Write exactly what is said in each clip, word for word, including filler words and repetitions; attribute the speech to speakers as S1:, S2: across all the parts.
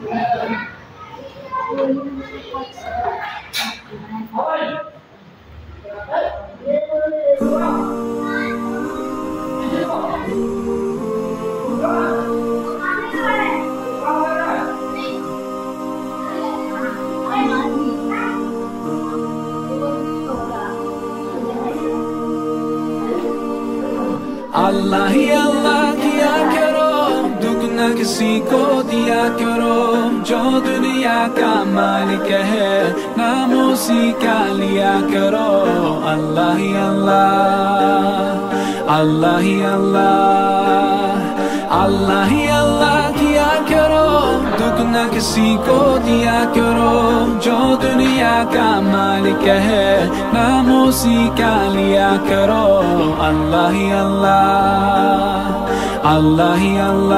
S1: अल्लाह ही अल्लाह किया करो, दुख न किसी को दिया करो। जो दुनिया का मालिक है, नाम उसी का लिया करो। अल्लाह ही अल्लाह, अल्लाह ही अल्लाह, अल्लाह ही अल्लाह किया करो, दुख न किसी को दिया करो। जो दुनिया का मालिक है, नाम उसी का लिया करो। अल्लाह ही अल्लाह, अल्लाह ही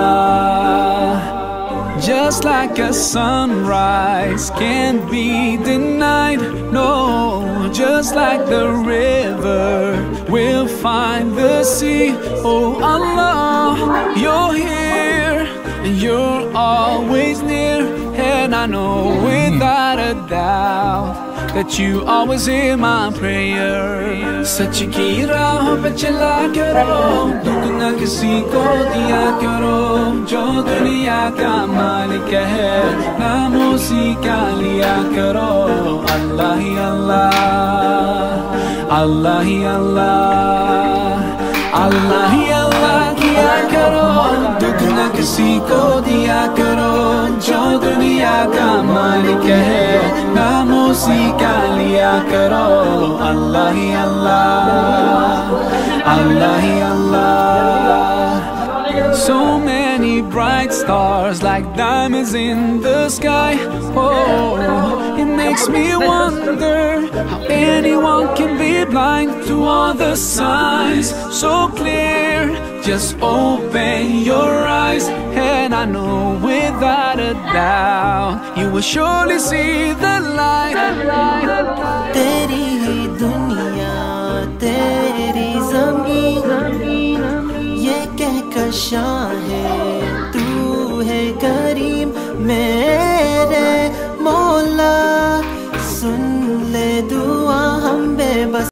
S1: अल्लाह। Just like a sunrise can't be denied, no. Just like the river will find the sea. Oh Allah, you're here and you're always near. And I know without a doubt that you always hear my prayer. सच की राहों पे चला करो, दुख न किसी को दिया करो। जो दुनिया का मालिक है, नाम उसी का लिया करो। अल्लाह ही अल्लाह, अल्लाह ही अल्लाह, अल्लाह ही अल्लाह किया करो, दुख न किसी को दिया करो। जो दुनिया का मालिक है, नाम उसी का लिया करो। अल्लाह ही अल्लाह, अल्लाह ही अल्लाह। So many bright stars like diamonds in the sky. Oh, it makes me wonder how anyone can be blind to all the signs so clear. Just open your eyes and I know without a doubt you will surely see the light.
S2: तेरी ही दुनिया, तेरी ज़मीन, ये कहकर शाहे तू है करीम। मेरे मौला सुन ले दुआ हम बेबस।